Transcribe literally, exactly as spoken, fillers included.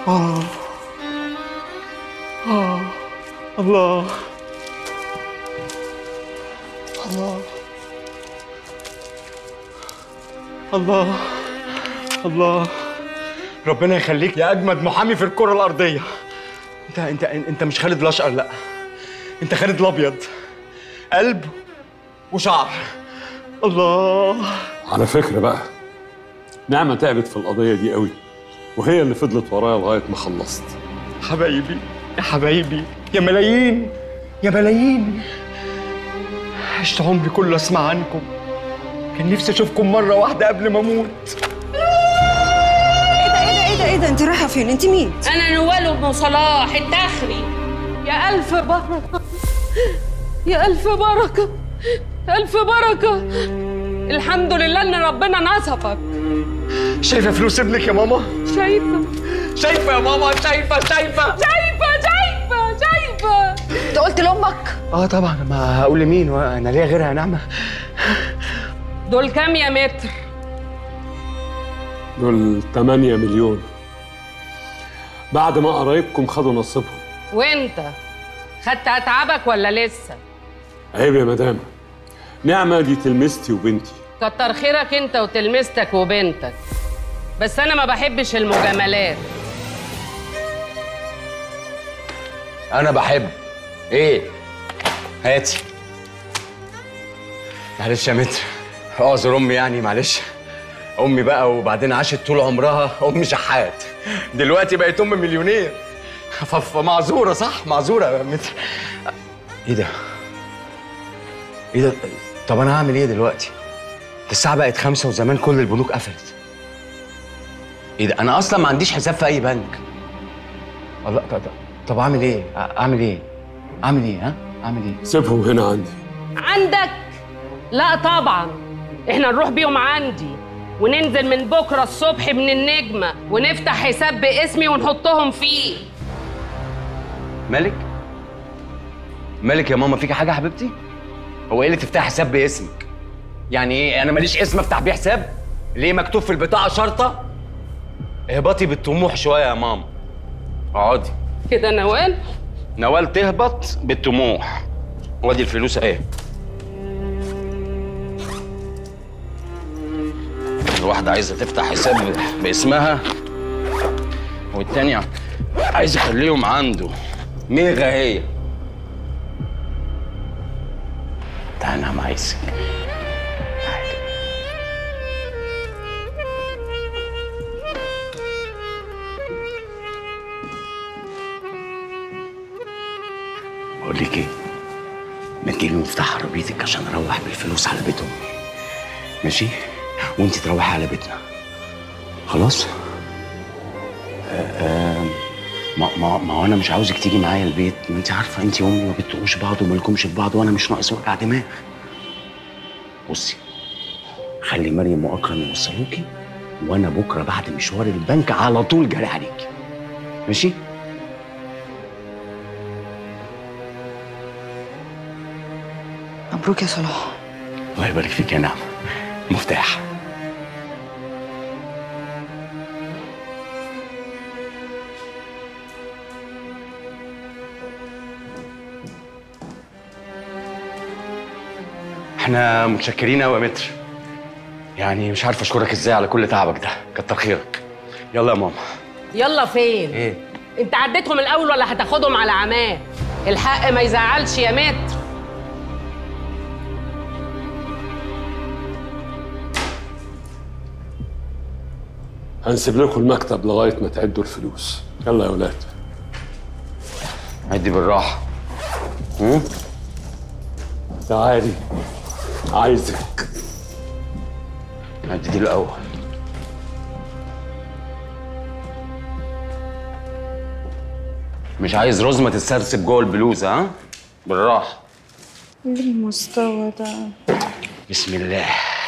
آه آه الله الله الله الله. ربنا يخليك يا أجمد محامي في الكرة الأرضية. أنت أنت أنت مش خالد الأشقر، لأ، أنت خالد الأبيض، قلب وشعر. الله. على فكرة بقى، نعمة تعبت في القضية دي قوي، وهي اللي فضلت ورايا لغاية ما خلصت. حبايبي يا حبايبي يا ملايين يا ملايين، عشت عمري كله أسمع عنكم، كان نفسي أشوفكم مرة واحدة قبل ما أموت. ايه ده ايه ده ايه ده ايه ده انت رايحة فين؟ انت مين؟ أنا نوال أم صلاح الداخلي. يا ألف بركة يا ألف بركة ألف بركة، الحمد لله إن ربنا نصفك. شايفة فلوس ابنك يا ماما؟ شايفة شايفة يا ماما، شايفة شايفة شايفة شايفة شايفة. انت قلت لأمك؟ اه طبعا، ما هقول لمين وانا ليا غيرها يا نعمة؟ دول كام يا متر؟ دول تمانية مليون، بعد ما قرايبكم خدوا نصيبهم. وانت خدت اتعابك ولا لسه؟ عيب يا مدام، نعمة دي تلمستي وبنتي. كتر خيرك انت وتلمستك وبنتك، بس انا ما بحبش المجاملات. انا بحب. ايه؟ هاتي. معلش يا متر، اعذر امي يعني، معلش. امي بقى وبعدين عاشت طول عمرها ام شحات، دلوقتي بقت ام مليونير، فمعذوره. صح، معذوره يا متر. ايه ده؟ ايه ده؟ طب انا هعمل ايه دلوقتي؟ الساعه بقت خمسة وزمان كل البنوك قفلت. ايه ده؟ انا اصلا ما عنديش حساب في اي بنك. الله. طب, طب اعمل ايه؟ اعمل ايه؟ اعمل ايه؟ ها؟ اعمل ايه؟ سيبهم هنا عندي. عندك؟ لا طبعا، احنا نروح بيهم عندي وننزل من بكره الصبح من النجمه ونفتح حساب باسمي ونحطهم فيه. مالك؟ مالك يا ماما؟ فيك حاجه يا حبيبتي؟ هو ايه اللي تفتح حساب باسمك؟ يعني ايه؟ انا ماليش اسم افتح بيه حساب؟ ليه مكتوب في البطاقه شرطه؟ اهبطي بالطموح شويه يا ماما. اقعدي كده نوال. نوال تهبط بالطموح. وادي الفلوس اهي. الواحده عايزه تفتح حساب باسمها والتانيه عايز يخليهم عنده. ميغا هي. تعالى انا عايزك. بقول لك ايه؟ ما تجيبي مفتاح عربيتك عشان اروح بالفلوس على بيت امي، ماشي؟ وانت تروحي على بيتنا، خلاص؟ آه ما ما ما هو انا مش عاوزك تيجي معايا البيت، ما انت عارفه انت وامي ما بتقوش بعض ومالكمش في بعض، وانا مش ناقص وجع دماغ. بصي، خلي مريم واكرم يوصلوكي، وانا بكره بعد مشوار البنك على طول جاري عليكي، ماشي؟ مبروك يا صلاح. الله يبارك فيك يا نعمة. مفتاح. احنا متشكرين قوي يا متر، يعني مش عارف اشكرك ازاي على كل تعبك ده، كتر خيرك. يلا يا ماما. يلا فين؟ ايه؟ انت عديتهم الاول ولا هتاخدهم على عماه؟ الحق ما يزعلش يا متر. هنسيب لكم المكتب لغاية ما تعدوا الفلوس. يلا يا ولاد. عدي بالراحة. هم؟ تعالي، عايزك. عدي دي الأول. مش عايز رزمة تتسرسب جوه البلوزة، ها؟ بالراحة. ايه المستوى ده؟ بسم الله.